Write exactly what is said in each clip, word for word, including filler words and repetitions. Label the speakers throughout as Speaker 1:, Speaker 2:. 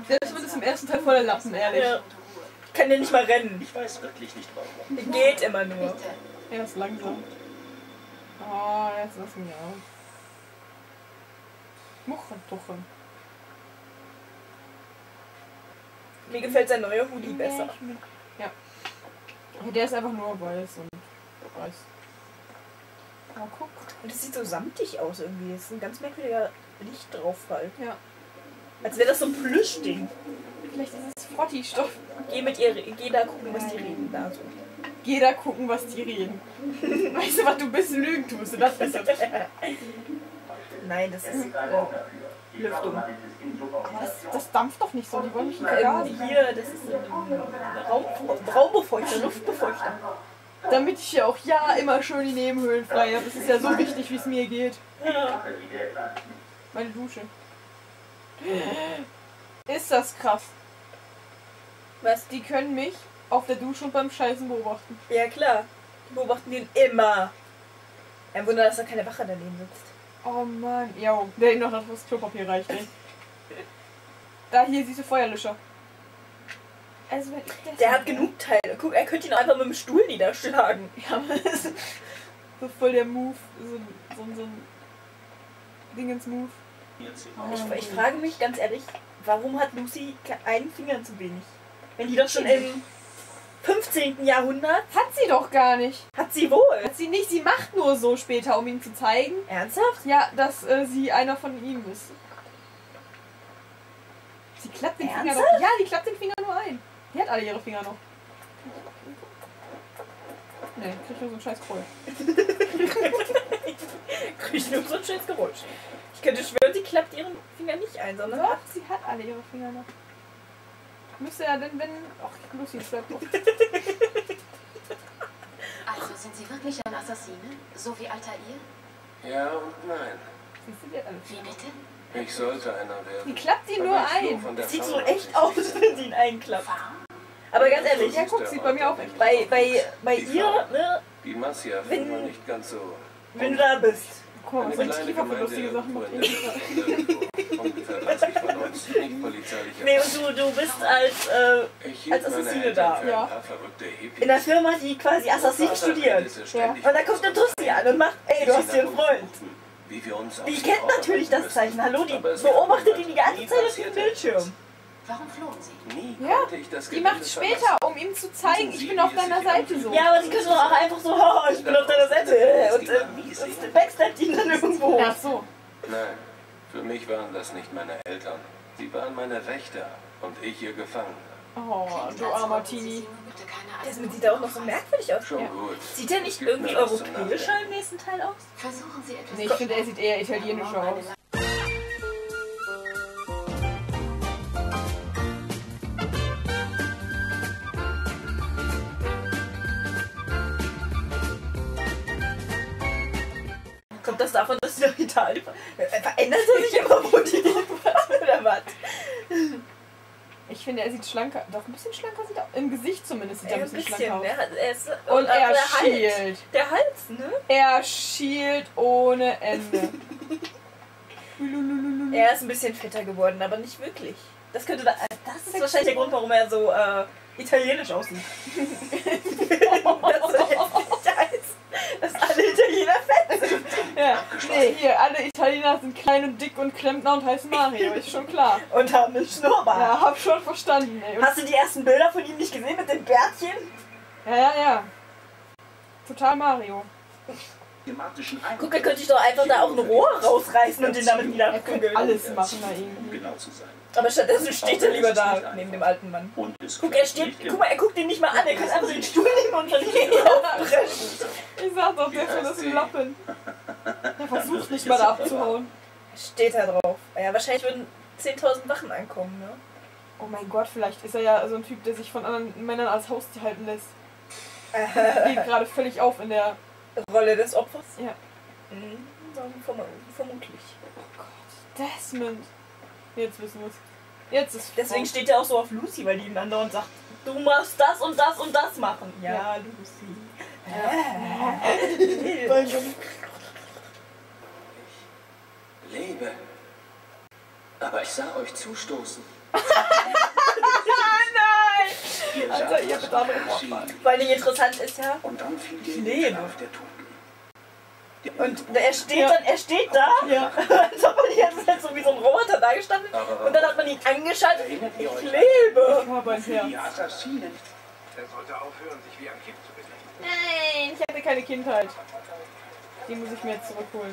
Speaker 1: Selbst wenn es im ersten Teil voller Lappen, ehrlich.
Speaker 2: Ja. Ich kann ja nicht mal rennen.
Speaker 3: Ich weiß wirklich nicht warum.
Speaker 2: Geht immer nur.
Speaker 1: Er ist langsam. Oh, jetzt lass mich auf. Muchentuchen.
Speaker 2: Mir gefällt sein neuer Hoodie besser.
Speaker 1: Ja. Okay, der ist einfach nur weiß und weiß. Oh, guck.
Speaker 2: Und es sieht so samtig aus irgendwie. Es ist ein ganz merkwürdiger Lichtdrauffall.
Speaker 1: Ja.
Speaker 2: Als wäre das so ein Plüschding.
Speaker 1: Vielleicht ist es Frotti-Stoff.
Speaker 2: Geh mit ihr, geh da gucken, was die reden da so.
Speaker 1: Geh da gucken, was die reden. Weißt du, was du bist, lügen tust du, das ist es.
Speaker 2: Nein, das ist äh, Lüftung.
Speaker 1: Das, das dampft doch nicht so, die wollen nicht
Speaker 2: Ähm,
Speaker 1: vergasen.
Speaker 2: hier, das ist ein Raum, Raumbefeuchter, Luftbefeuchter.
Speaker 1: Damit ich hier auch ja immer schön die Nebenhöhlen frei habe. Das ist ja so wichtig, wie es mir geht.
Speaker 2: Ja.
Speaker 1: Meine Dusche. Ist das krass.
Speaker 2: Was?
Speaker 1: Die können mich auf der Dusche und beim Scheißen beobachten.
Speaker 2: Ja klar. Die beobachten den immer. Ein Wunder, dass da keine Wache daneben sitzt.
Speaker 1: Oh Mann. Jo, der ihm noch das Klopapier reicht, ey. Da, hier, siehst du Feuerlöscher. Also, wenn ich das
Speaker 2: Der hat genug Teile. Guck, er könnte ihn einfach mit dem Stuhl niederschlagen.
Speaker 1: Ja, aber das ist so voll der Move. So, so, so ein Dingens-Move.
Speaker 2: Ich, ich frage mich ganz ehrlich, warum hat Lucy einen Finger zu wenig? Wenn die doch schon im fünfzehnten Jahrhundert...
Speaker 1: Hat sie doch gar nicht.
Speaker 2: Hat sie wohl.
Speaker 1: Hat sie nicht. Sie macht nur so später, um ihm zu zeigen.
Speaker 2: Ernsthaft?
Speaker 1: Ja, dass äh, sie einer von ihm ist. Sie klappt den Finger
Speaker 2: Ernsthaft?
Speaker 1: doch. Ja, die klappt den Finger nur ein. Die hat alle ihre Finger noch. Ne, krieg nur so ein scheiß Kroll.
Speaker 2: Krieg ich nur so ein schönes Geräusch. Ich könnte schwören, sie klappt ihren Finger nicht ein, sondern...
Speaker 1: Doch, sie hat alle ihre Finger noch. Müsste ja denn, wenn... Ach, Lucy schreibt doch.
Speaker 4: Also sind Sie wirklich ein Assassine? So wie Altair?
Speaker 3: Ja und nein.
Speaker 1: Siehst du, die hat alle
Speaker 4: Wie
Speaker 1: Finger.
Speaker 4: bitte?
Speaker 3: Ich sollte einer werden.
Speaker 1: Die klappt ihn
Speaker 3: Aber
Speaker 1: nur
Speaker 3: ich floh
Speaker 1: ein.
Speaker 3: von der
Speaker 2: Es sieht so
Speaker 3: Farm,
Speaker 2: echt
Speaker 3: als
Speaker 2: aus,
Speaker 3: ich sie
Speaker 2: wenn sie ihn einklappt.
Speaker 4: Warum?
Speaker 2: Aber ganz ehrlich,
Speaker 1: Ja, guck, sieht bei mir auch echt.
Speaker 2: bei, bei, bei ihr, ne,
Speaker 3: Die Massia
Speaker 2: Wenn-
Speaker 3: finden wir nicht ganz so.
Speaker 2: wenn du da bist.
Speaker 1: Guck mal,
Speaker 3: Eine
Speaker 1: was
Speaker 3: kleine
Speaker 1: ich Kiefer für
Speaker 3: Gemeinde
Speaker 1: lustige Sachen
Speaker 3: irgendwo
Speaker 1: macht.
Speaker 3: in der Nähe, ungefähr dreißig von uns, nicht polizeiliche.
Speaker 2: Nee, und du, du bist als, äh,
Speaker 3: Ich hielt
Speaker 2: als
Speaker 3: meine
Speaker 2: Assassine
Speaker 3: Eltern
Speaker 2: da.
Speaker 3: für
Speaker 1: Ja.
Speaker 3: ein paar verrückte Hippies.
Speaker 2: in der Firma, die quasi Assassin
Speaker 3: Vater
Speaker 2: studiert.
Speaker 3: redete ständig
Speaker 2: Und da kommt eine Tussi an und macht, ey, du hast hier einen Freund.
Speaker 3: Wie wir uns
Speaker 2: Die
Speaker 3: aus
Speaker 2: kennt
Speaker 3: dem Auto
Speaker 2: natürlich das
Speaker 3: müssen.
Speaker 2: Zeichen. Hallo, die
Speaker 3: Aber es
Speaker 2: beobachtet
Speaker 3: war
Speaker 2: ihn die ganze
Speaker 3: nie
Speaker 2: Zeit auf dem
Speaker 3: passiert.
Speaker 2: Bildschirm.
Speaker 4: Warum flohen Sie?
Speaker 3: Nie
Speaker 1: Ja,
Speaker 3: konnte ich das
Speaker 1: die
Speaker 3: Gelände
Speaker 1: macht später, um ihm zu zeigen, ich bin auf deiner Seite so.
Speaker 2: Ja, aber sie könnte doch auch einfach so, oh, ich bin auf deiner Seite. Und äh, backstabbt ihn dann irgendwo.
Speaker 1: Ach so.
Speaker 3: Nein, für mich waren das nicht meine Eltern. Sie waren meine Wächter und ich ihr Gefangener.
Speaker 1: Oh,
Speaker 4: Klingt,
Speaker 1: du
Speaker 4: als
Speaker 1: armer
Speaker 4: wollten Sie
Speaker 1: Tini.
Speaker 4: sie nur bitte keine
Speaker 2: Das
Speaker 4: Eisen-
Speaker 2: sieht auch noch so merkwürdig aus.
Speaker 3: Schon
Speaker 1: Ja.
Speaker 3: gut.
Speaker 2: Sieht er
Speaker 3: Es
Speaker 2: nicht
Speaker 3: gibt
Speaker 2: irgendwie
Speaker 3: mir was zum
Speaker 2: europäischer
Speaker 3: Nachdenken.
Speaker 2: im nächsten Teil aus?
Speaker 4: Versuchen Sie etwas.
Speaker 1: Nee, ich finde, er sieht eher italienischer aus.
Speaker 2: Kommt das davon, dass sie nach Italien fahren? Äh, Verändert er sich immer, wo die hinfahren, oder was?
Speaker 1: Ich finde, er sieht schlanker. Doch, ein bisschen schlanker sieht er. Im Gesicht zumindest sieht er
Speaker 2: Ja,
Speaker 1: ein bisschen schlanker aus.
Speaker 2: ne? Er ist,
Speaker 1: Und
Speaker 2: äh,
Speaker 1: er
Speaker 2: der Hals.
Speaker 1: schielt.
Speaker 2: Der Hals, ne?
Speaker 1: Er schielt ohne Ende.
Speaker 2: Er ist ein bisschen fetter geworden, aber nicht wirklich. Das könnte da, das ist wahrscheinlich der Grund, warum er so äh, italienisch aussieht. das heißt, dass alle Italiener fett sind.
Speaker 1: Ja, nee, hier, alle Italiener sind klein und dick und Klempner und heißen Mario, ist schon klar.
Speaker 2: Und haben einen Schnurrbart.
Speaker 1: Ja, hab schon verstanden, ey. Und,
Speaker 2: Hast du die ersten Bilder von ihm nicht gesehen mit dem Bärtchen?
Speaker 1: ja, ja, ja. Total Mario.
Speaker 3: Thematischen
Speaker 2: Guck, er könnte ich doch einfach da auch ein Rohr rausreißen und den damit wieder
Speaker 1: Er könnte
Speaker 2: abkügeln.
Speaker 1: alles machen da
Speaker 3: Um
Speaker 1: irgendwie.
Speaker 3: genau zu sein.
Speaker 2: Aber stattdessen steht er lieber da, neben dem alten Mann.
Speaker 3: Und es
Speaker 2: Guck, er steht, guck mal, er guckt ihn nicht mal an, er kann einfach den Stuhl nehmen und von hinten aufbrechen.
Speaker 1: Ich sag doch, der ist das ein Lappen. Der versucht nicht mal da abzuhauen.
Speaker 2: Steht da drauf. Ja, wahrscheinlich würden zehntausend Wachen ankommen, ne?
Speaker 1: Oh mein Gott, vielleicht ist er ja so ein Typ, der sich von anderen Männern als Haustier halten lässt. Geht gerade völlig auf in der...
Speaker 2: Rolle des Opfers?
Speaker 1: Ja.
Speaker 2: Mhm, verm vermutlich.
Speaker 1: Oh Gott, Desmond. Jetzt wissen wir es. Jetzt ist
Speaker 2: Deswegen
Speaker 1: Frau.
Speaker 2: steht er auch so auf Lucy, weil die ihm andauernd sagt, du musst das und das und das machen. Ja,
Speaker 1: Ja.
Speaker 2: Lucy.
Speaker 3: lebe. Aber ich sah euch zustoßen.
Speaker 1: andere Wortwahl.
Speaker 2: Vor allem interessant ist ja,
Speaker 5: Und dann fiel
Speaker 2: ich
Speaker 5: ihr
Speaker 2: lebe.
Speaker 5: Schlaf der Toten.
Speaker 2: Und er steht
Speaker 1: Ja.
Speaker 2: dann, er steht da,
Speaker 1: Ja.
Speaker 2: als ob man die ganze Zeit so wie so ein Roboter da gestanden
Speaker 3: Aber
Speaker 2: und dann hat man ihn angeschaltet.
Speaker 5: Erinnert ihr
Speaker 2: Ich
Speaker 5: euch?
Speaker 2: lebe.
Speaker 1: Ich habe ein
Speaker 5: Die
Speaker 1: Herz.
Speaker 5: Assassinen. Er sollte aufhören, sich wie ein Kind zu benehmen.
Speaker 1: Nein, ich hatte keine Kindheit. Die muss ich mir jetzt zurückholen.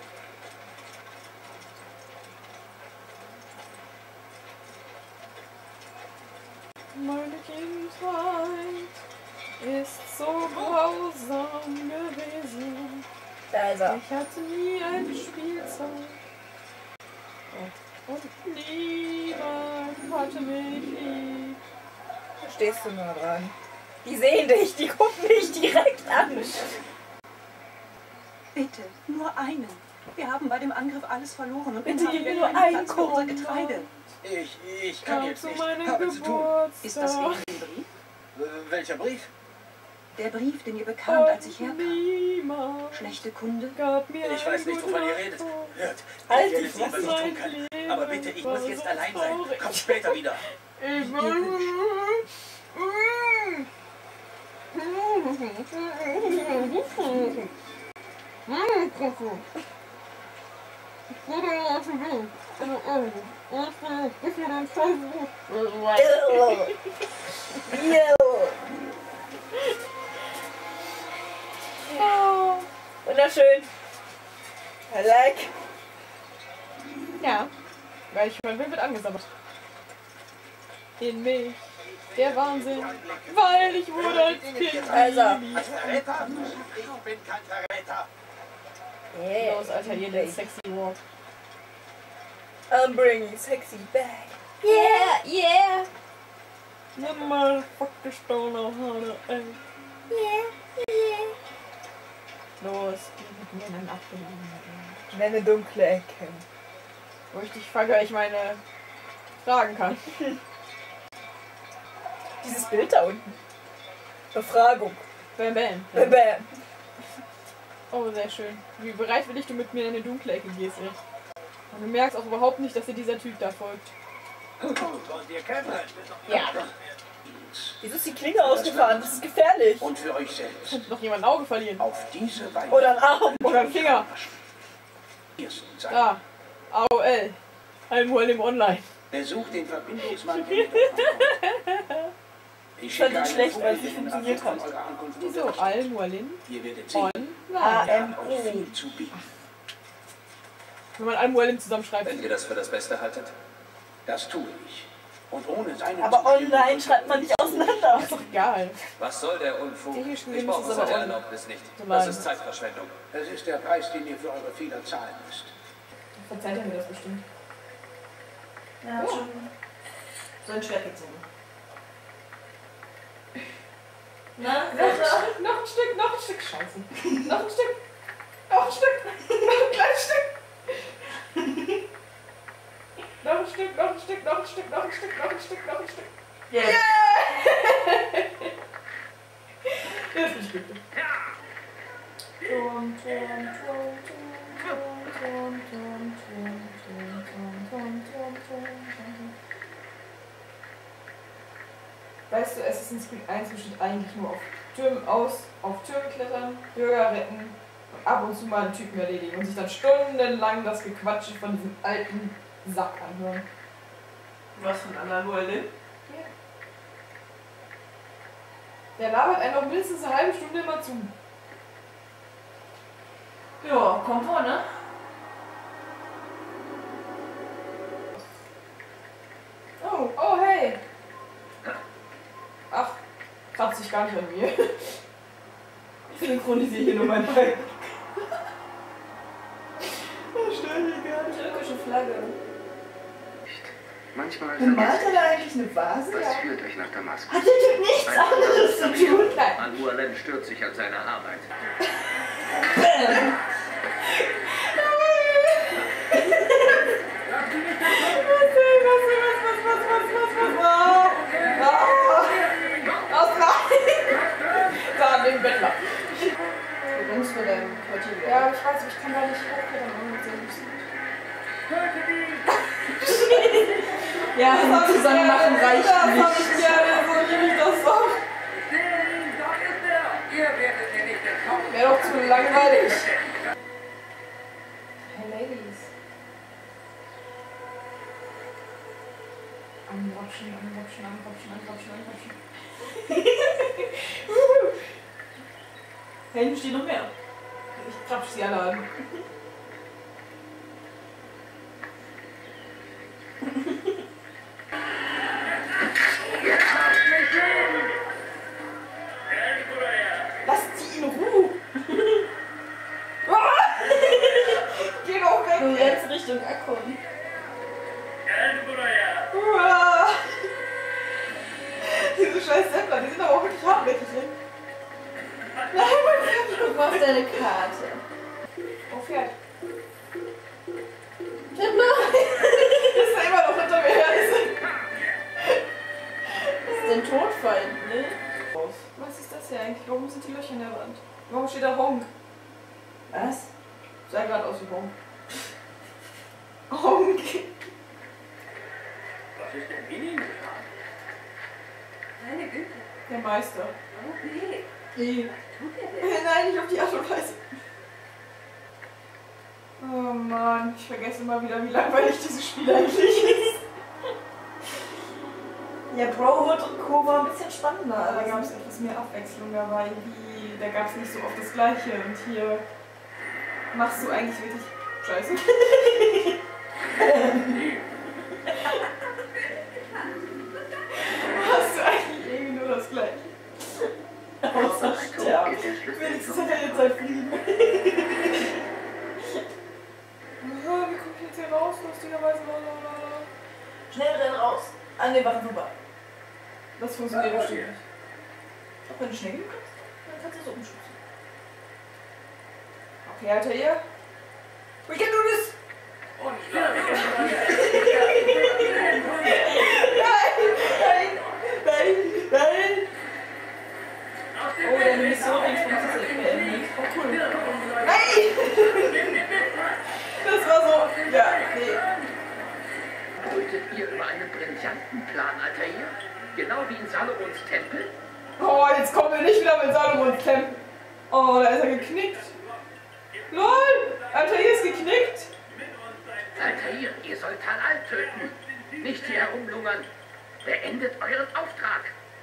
Speaker 1: Meine Kindheit ist so grausam gewesen.
Speaker 2: Da ist er.
Speaker 1: Ich hatte nie ein Spielzeug. Oh. Und niemand hatte mich lieb.
Speaker 2: Da stehst du nur dran. Die sehen dich, die gucken dich direkt an.
Speaker 6: Bitte, nur einen. Wir haben bei dem Angriff alles verloren und
Speaker 2: Bitte
Speaker 6: nun
Speaker 2: gib
Speaker 6: haben wir
Speaker 2: mir nur
Speaker 6: keinen
Speaker 2: einen
Speaker 6: Platz für unser
Speaker 2: Korn.
Speaker 6: Getreide.
Speaker 5: Ich, ich kann
Speaker 1: Komm
Speaker 5: jetzt
Speaker 1: zu
Speaker 5: nicht.
Speaker 1: meinem
Speaker 5: Habe zu tun.
Speaker 6: Ist das
Speaker 1: Geburtstag.
Speaker 6: wegen dem Brief?
Speaker 5: Äh, welcher Brief?
Speaker 6: Der Brief, den ihr bekamt, als ich
Speaker 1: Und
Speaker 6: herkam.
Speaker 1: niemand
Speaker 6: Schlechte Kunde.
Speaker 1: gab mir
Speaker 5: Ich weiß
Speaker 1: ein
Speaker 5: nicht, wovon ihr
Speaker 1: gutes
Speaker 5: redet.
Speaker 1: Wort.
Speaker 5: Hört,
Speaker 2: Halt
Speaker 5: ich werde
Speaker 2: die
Speaker 5: sie immer
Speaker 2: Fresse.
Speaker 5: nicht tun können. Aber bitte, ich muss jetzt allein sein. Kommt später wieder.
Speaker 1: Ich
Speaker 2: Oh, wunderschön. I like.
Speaker 1: Ja, weil ich mein Will wird angesammelt. In mich. Der Wahnsinn. Weil ich wurde als Kind.
Speaker 2: Also.
Speaker 1: geliebt.
Speaker 5: Verräter? Ich bin kein Verräter.
Speaker 2: Yeah.
Speaker 1: Los, Alter, ihr den sexy Walk.
Speaker 2: I'm bringing sexy back. Yeah, yeah.
Speaker 1: The motherfucker stole our heart away.
Speaker 2: Yeah, yeah.
Speaker 1: Los, gib mir einen abgelegenen.
Speaker 2: Nenne dunkle Ecken.
Speaker 1: Wo ich dich frage, ich meine fragen kann.
Speaker 2: Dieses Bild da unten. Befragung.
Speaker 1: Bam, bam.
Speaker 2: Bam, bam.
Speaker 1: Oh, sehr schön. Wie bereitwillig du mit mir in eine dunkle Ecke gehst, ey. Und du merkst auch überhaupt nicht, dass dir dieser Typ da folgt.
Speaker 5: Wollt ihr kämpfen?
Speaker 1: Ja.
Speaker 2: Wieso ist die Klinge ausgefahren? Das ist gefährlich.
Speaker 5: Und für euch selbst.
Speaker 1: Könnte noch jemand ein Auge verlieren.
Speaker 5: Auf diese Weise.
Speaker 2: Oder ein Arm.
Speaker 1: Oder ein Finger.
Speaker 5: Ersten sein.
Speaker 1: Da. A O L. Al-Mualim Online.
Speaker 5: Besucht den Verbindungsmann. in der Ankunft. Ich
Speaker 2: fand
Speaker 5: schicke
Speaker 2: das
Speaker 5: einen
Speaker 2: schlecht, weil es
Speaker 5: Vogel
Speaker 2: nicht
Speaker 5: in
Speaker 2: funktioniert
Speaker 5: Ankunft
Speaker 2: hat.
Speaker 5: von eurer Ankunft
Speaker 1: Wieso?
Speaker 5: unterrichten.
Speaker 1: Al-Mualim
Speaker 5: Ihr werdet sehen.
Speaker 1: Online.
Speaker 2: A
Speaker 5: Er
Speaker 2: M
Speaker 5: hat
Speaker 2: O.
Speaker 5: euch viel zu bieten.
Speaker 1: Wenn man Al-Mualim zusammenschreibt.
Speaker 3: Wenn ihr das für das Beste haltet.
Speaker 5: Das tue ich. Und ohne seine
Speaker 2: Aber
Speaker 5: Zustimmung
Speaker 2: online schreibt man nicht auseinander.
Speaker 1: Ist doch egal.
Speaker 3: Was soll der Unfug?
Speaker 1: Technisch gesehen
Speaker 3: Ich brauche
Speaker 1: ist es aber
Speaker 3: seine
Speaker 1: on-
Speaker 3: Erlaubnis nicht.
Speaker 1: so
Speaker 3: Das
Speaker 1: lang.
Speaker 3: ist Zeitverschwendung.
Speaker 5: Das ist der Preis, den ihr für eure Fehler zahlen müsst.
Speaker 1: Verzeiht er mir das bestimmt.
Speaker 2: Ja, schon so ein Schwert gezogen. Na,
Speaker 1: Noch ein Stück, noch ein Stück, noch ein Stück. Scheiße. Noch ein Stück. Noch ein Stück. Noch ein kleines Stück. Noch ein Stück, noch ein Stück, noch ein Stück, noch ein Stück, noch ein Stück, noch ein Stück.
Speaker 2: Yeah.
Speaker 1: Jetzt bin ich glücklich. Tum, tum, tum, tum, tum, tum, tum, tum, tum, tum, tum, tum, tum. Weißt du, Assassin's Creed eins besteht eigentlich nur auf Türmen aus, auf Türmen klettern, Bürger retten und ab und zu mal einen Typen erledigen und sich dann stundenlang das Gequatsche von diesem alten Sack anhören.
Speaker 2: Was von Al-Mualim?
Speaker 1: Der labert einen noch mindestens eine halbe Stunde immer zu.
Speaker 2: Ja, kommt vor, ne?
Speaker 1: Oh, oh hey! Ach, kratzt sich gar nicht an mir. Ich synchronisiere hier nur mein Bein. Oh, stell dich gar nicht.
Speaker 2: Türkische Flagge.
Speaker 7: Manchmal
Speaker 2: Und malt
Speaker 7: vergesse
Speaker 2: er da eigentlich eine Vase?
Speaker 7: ich, was führt euch nach Damaskus.
Speaker 2: Hat der Typ nichts anderes zu tun?
Speaker 1: Nein.
Speaker 3: Al-Mualim stört sich an seiner Arbeit.
Speaker 1: Da, den Bettler. Du rennst für dein Quartier. Ja, ich weiß, ich kann da nicht hochklettern, ohne sehr Ja, das zusammen machen reicht
Speaker 2: das
Speaker 1: nicht.
Speaker 2: hab ich gerne, so liebe ich das doch.
Speaker 1: auch zu langweilig. Hey Ladies. Anrutschen, anrutschen, anrutschen, anrutschen, anrutschen.
Speaker 2: Da hinten steht noch mehr.
Speaker 1: Ich krapsch sie alle an. Lass sie in Ruhe! Geh doch weg!
Speaker 2: Und jetzt Richtung Akkon.
Speaker 1: Diese scheiß Seppler, die sind aber auch wirklich hartnäckig. Nein, mein Pferd!
Speaker 2: Guck mal auf deine Karte.
Speaker 1: Oh, Pferd.
Speaker 2: Seppler!
Speaker 1: Das ist immer noch hinter mir her.
Speaker 2: Das ist dein Todfeind, ne?
Speaker 1: Was ist das hier eigentlich? Warum sind die Löcher in der Wand? Warum steht da Honk?
Speaker 2: Was?
Speaker 1: Sah gerade aus wie Honk. Honk!
Speaker 5: Was ist denn in Ihnen getan?
Speaker 6: Meine Güte.
Speaker 1: Der Meister.
Speaker 6: Okay.
Speaker 1: Hey.
Speaker 6: Tut er denn?
Speaker 1: Nein, nicht auf die Art und Weise. Oh Mann, ich vergesse immer wieder, wie langweilig dieses Spiel eigentlich ist.
Speaker 2: Ja, Brotherhood und Co. war ein bisschen spannender.
Speaker 1: Da gab es etwas mehr Abwechslung dabei. Wie, da gab es nicht so oft das Gleiche. Und hier machst du eigentlich wirklich Scheiße. Hast du eigentlich irgendwie nur das Gleiche.
Speaker 2: Außer sterben.
Speaker 1: Wenigstens hat er jetzt sein Frieden. Aha, wie kommt jetzt hier raus? Lustigerweise. Lalalala.
Speaker 2: Schnell rennen raus. An den Waffen vorbei.
Speaker 1: Das funktioniert bestimmt nicht.
Speaker 2: Auch wenn du schnell genug kannst, dann kannst du so umschubsen.
Speaker 1: Okay, Alter, ihr. We can do this! Nein! Nein! Nein!
Speaker 2: Oh, deine Mission funktioniert beendet.
Speaker 1: Oh, cool. Nein! Das war so. Ja, nee.
Speaker 7: Brütet ihr über einen brillanten Plan, Altair? Genau wie in Salomons Tempel?
Speaker 1: Oh, jetzt kommen wir nicht wieder mit Salomons Tempel. Oh, da ist er geknickt. LOL! Altair ist geknickt.
Speaker 7: Altair, ihr sollt Talal töten. Nicht hier herumlungern. Beendet euren Auftrag.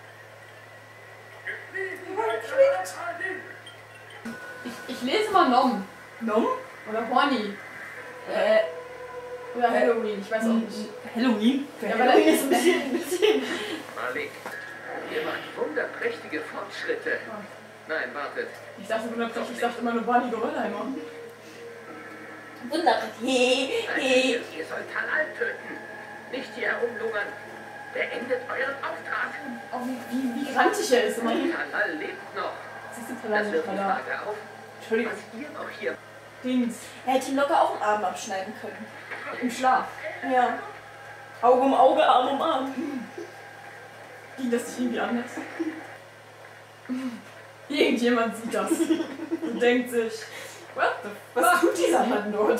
Speaker 1: Ich, ich lese mal Nom.
Speaker 2: Nom?
Speaker 1: Oder Horny.
Speaker 2: Äh,
Speaker 1: Oder Halloween, ich weiß auch nicht.
Speaker 2: Halloween?
Speaker 1: Ja, aber Halloween ist ein bisschen.
Speaker 2: ein bisschen.
Speaker 7: Malik, ihr macht wunderprächtige Fortschritte. Nein, wartet.
Speaker 1: Ich dachte wunderprächtig, ich dachte immer nur Barney Gorillheimer.
Speaker 2: Wunderbar. He, he.
Speaker 7: Altair, ihr sollt Talal töten. Nicht hier herumlungern. Beendet euren Auftrag.
Speaker 1: Oh, wie, wie, wie grantig er ist immer.
Speaker 7: Talal lebt noch.
Speaker 1: Siehst du,
Speaker 7: Das
Speaker 1: Talal
Speaker 7: wirft die
Speaker 1: Talal.
Speaker 7: Frage auf,
Speaker 1: Entschuldigung.
Speaker 7: was ihr noch hier
Speaker 1: Dings.
Speaker 2: Er hätte ihm locker auch einen Arm abschneiden können.
Speaker 1: Im Schlaf.
Speaker 2: Ja. Auge um Auge, Arm um Arm.
Speaker 1: Ging das nicht irgendwie anders? Irgendjemand sieht das und denkt sich, what the fuck? Was tut dieser Mann dort?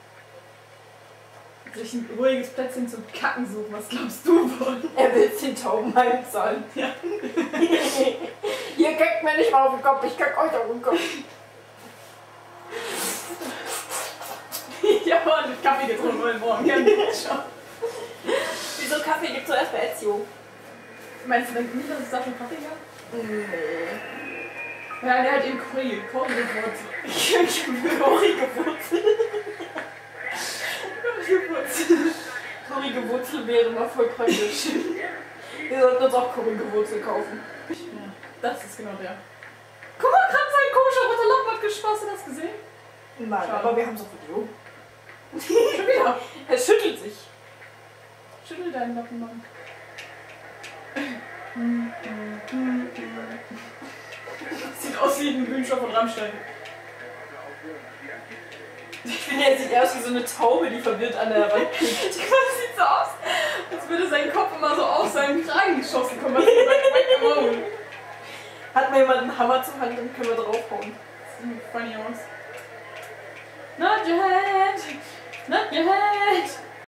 Speaker 1: Sich ein ruhiges Plätzchen zum Kacken suchen, was glaubst du wohl?
Speaker 2: Er will den Tauben heimzahlen.
Speaker 1: Ja. Ihr kackt mir nicht mal auf den Kopf, ich kack euch auf den Kopf. Ich habe ordentlich Kaffee getrunken heute Morgen. Ja, schon.
Speaker 2: Wieso Kaffee gibt zuerst bei Ezio?
Speaker 1: Meinst du nicht, dass es da schon Kaffee gab?
Speaker 2: Nee.
Speaker 1: Ja, der hat eben Curry, Curry gewurzelt.
Speaker 2: Curry gewurzelt.
Speaker 1: Curry gewurzelt.
Speaker 2: Curry gewurzelt wäre mal voll praktisch. Wir sollten uns auch Curry gewurzelt kaufen.
Speaker 1: Ja, das ist genau der. Guck mal, gerade sein komischer roter Lappen hat geschossen, hast du das gesehen?
Speaker 2: Nein,
Speaker 1: Schade.
Speaker 2: aber wir haben es auf Video.
Speaker 1: Schon wieder.
Speaker 2: Er schüttelt sich.
Speaker 1: Schüttel deinen Lappen, Mann. Sieht aus wie ein Bühnenstoff von Rammstein.
Speaker 2: Ich finde, er sieht aus wie so eine Taube, die verwirrt an der Wand liegt.
Speaker 1: Das sieht so aus, als würde sein Kopf immer so aus seinem Kragen geschossen kommen. Was ist bei
Speaker 2: Hat mal jemand einen Hammer zur Hand, dann können wir draufhauen.
Speaker 1: Das sieht funny aus. Not your head, not your head.